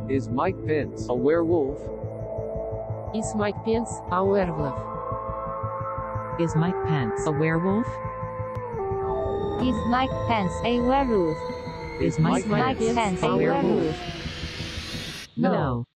Is Mike Pence a werewolf? Is Mike Pence a werewolf? Is Mike Pence a werewolf? Is Mike Pence a werewolf? Is Mike Pence a werewolf? No.